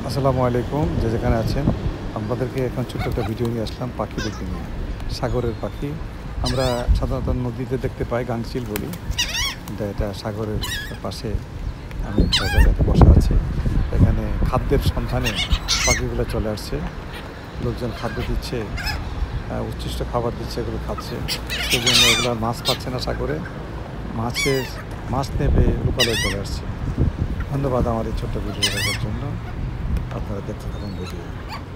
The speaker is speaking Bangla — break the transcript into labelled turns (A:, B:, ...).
A: আসসালামু আলাইকুম, যে যেখানে আছেন আপনাদেরকে এখন ছোট্ট একটা ভিডিও নিয়ে আসলাম পাখি দেখতে নিয়ে। সাগরের পাখি আমরা সাধারণত নদীতে দেখতে পাই, গাংচিল বলি, কিন্তু এটা সাগরের পাশে আমি একটা জায়গাতে বসা আছি। এখানে খাদ্যের সন্ধানে পাখিগুলো চলে আসছে, লোকজন খাদ্য দিচ্ছে, উচ্ছিষ্ট খাবার দিচ্ছে, এগুলো খাচ্ছে। সেই জন্য এগুলো আর মাছ পাচ্ছে না সাগরে, মাছ নেবে লোকালয়ে চলে আসছে। ধন্যবাদ আমার এই ছোট্ট ভিডিও দেখার জন্য। আপনারা দেখতে থাকুন ভিডিও।